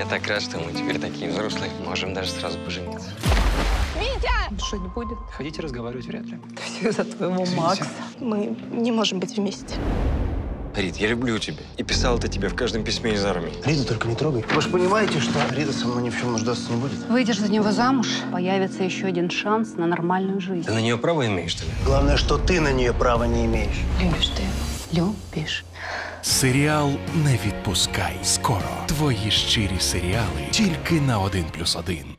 Я так рад, что мы теперь такие взрослые. Можем даже сразу пожениться. Витя! Что не будет? Хотите разговаривать вряд ли. Все из-за твоего Макса. Мы не можем быть вместе. Рит, я люблю тебя. И писал это тебе в каждом письме из армии. Риту только не трогай. Вы же понимаете, что Рита со мной ни в чем нуждаться не будет? Выйдешь за него замуж, появится еще один шанс на нормальную жизнь. Ты на нее право имеешь, что ли? Главное, что ты на нее права не имеешь. Любишь ти його? Любиш. Серіал «Не відпускай» скоро. Твої щирі серіали тільки на 1+1.